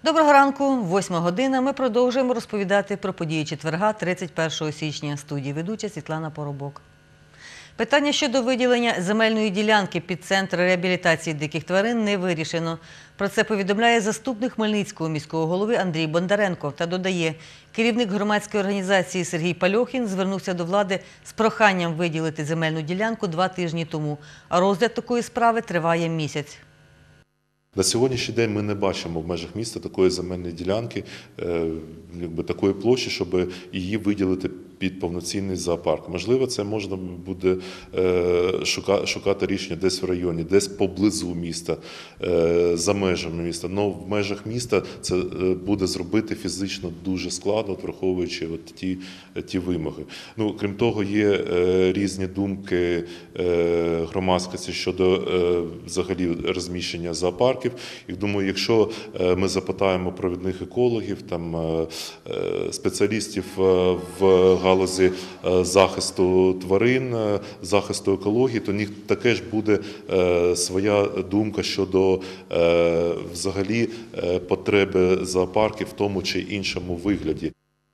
Доброго ранку, 8 година. Ми продовжуємо розповідати про події четверга, 31 січня. Студії ведуча Світлана Поробок. Питання щодо виділення земельної ділянки під центр реабілітації диких тварин не вирішено. Про це повідомляє заступник Хмельницького міського голови Андрій Бондаренко та додає, керівник громадської організації Сергій Пальохін звернувся до влади з проханням виділити земельну ділянку 2 тижні тому, а розгляд такої справи триває місяць. На сьогоднішній день ми не бачимо в межах міста такої земельної ділянки, такої площі, щоб її виділити під повноцінний зоопарк. Можливо, це можна буде шукати рішення десь в районі, десь поблизу міста, за межами міста. Але в межах міста це буде зробити фізично дуже складно, враховуючи ті вимоги. Крім того, є різні думки громадськості щодо взагалі розміщення зоопарків. І думаю, якщо ми запитаємо провідних екологів, спеціалістів в галузі захисту тварин, захисту екології, то в них також буде своя думка щодо взагалі потреби зоопарків в тому чи іншому вигляді.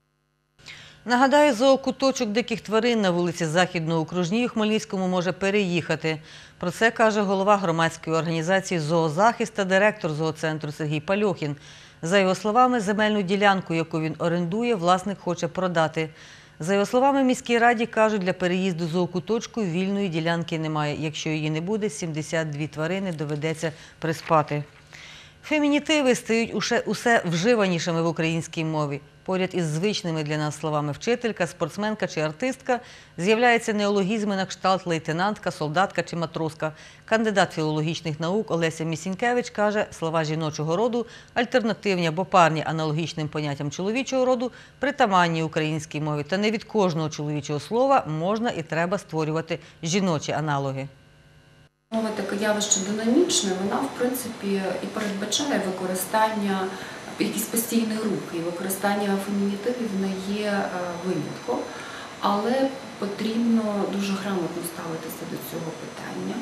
Нагадаю, зоокуточок диких тварин на вулиці Західно-Окружній у Хмельницькому може переїхати. Про це каже голова громадської організації «Зоозахист» та директор зооцентру Сергій Пальохін. За його словами, земельну ділянку, яку він орендує, власник хоче продати. За його словами, в міській раді кажуть, для переїзду зоокуточку вільної ділянки немає. Якщо її не буде, 72 тварини доведеться приспати. Фемінітиви стають усе вживанішими в українській мові. Поряд із звичними для нас словами «вчителька», «спортсменка» чи «артистка» з'являються неологізми на кшталт «лейтенантка», «солдатка» чи «матроска». Кандидат філологічних наук Олеся Місінькевич каже, слова жіночого роду альтернативні або парні аналогічним поняттям чоловічого роду притаманні українській мові. Та не від кожного чоловічого слова можна і треба створювати жіночі аналоги. Мова таке явище динамічне, вона, в принципі, і передбачає використання якийсь постійний рух, і використання фемінітивів не є винятком, але потрібно дуже грамотно ставитися до цього питання,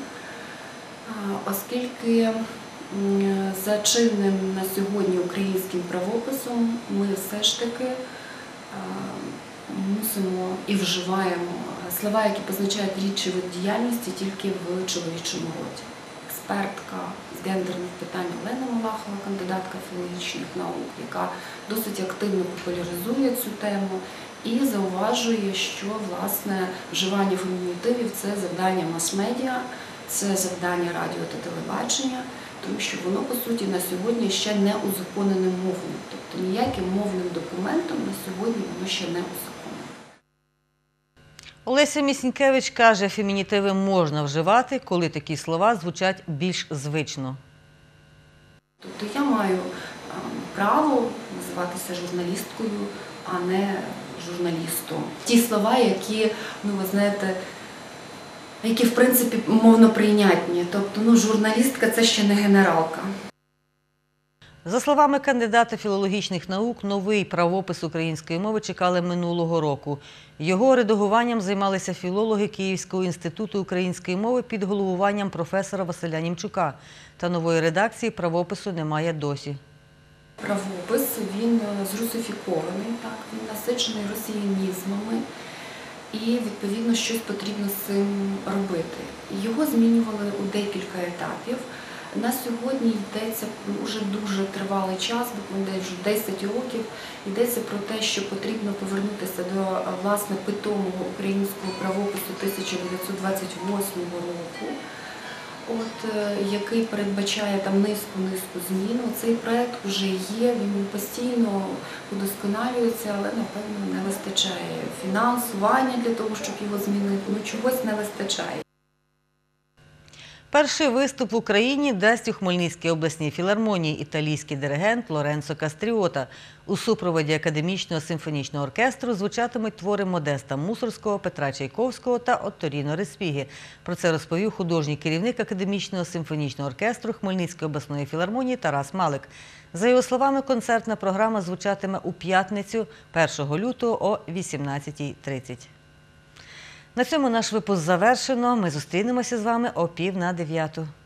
оскільки за чинним на сьогодні українським правописом ми все ж таки мусимо і вживаємо слова, які позначають рідший вид діяльності тільки в чоловічому роді. Експертка з гендерних питань Олена Малахова, кандидатка філологічних наук, яка досить активно популяризує цю тему і зауважує, що, власне, вживання фемінітивів – це завдання мас-медіа, це завдання радіо та телебачення, тому що воно, по суті, на сьогодні ще не узаконене мовним. Тобто ніяким мовним документом на сьогодні воно ще не узаконене. Олеся Місінькевич каже, фемінітиви можна вживати, коли такі слова звучать більш звично. Тобто я маю право називатися журналісткою, а не журналістом. Ті слова, які, ви знаєте, які, в принципі, мовно прийнятні. Тобто, журналістка – це ще не генералка. За словами кандидата філологічних наук, новий правопис української мови чекали минулого року. Його редагуванням займалися філологи Київського інституту української мови під головуванням професора Василя Німчука. Та нової редакції правопису немає досі. Правопис, він зрусифікований, він насичений росіянізмами. І, відповідно, щось потрібно з цим робити. Його змінювали у декілька етапів. На сьогодні йдеться вже дуже тривалий час, буквально вже 10 років, йдеться про те, що потрібно повернутися до, власне, питомого українського правопису 1928 року, який передбачає низку змін. Цей проект вже є, він постійно удосконалюється, але, напевно, не вистачає фінансування для того, щоб його змінити. Чогось не вистачає. Перший виступ в Україні дасть у Хмельницькій обласній філармонії італійський диригент Лоренцо Кастріота. У супроводі академічного симфонічного оркестру звучатимуть твори Модеста Мусорського, Петра Чайковського та Отторіно Респігі. Про це розповів художній керівник академічного симфонічного оркестру Хмельницької обласної філармонії Тарас Малик. За його словами, концертна програма звучатиме у п'ятницю 1 лютого о 18:30. На цьому наш випуск завершено. Ми зустрінемося з вами о 8:45.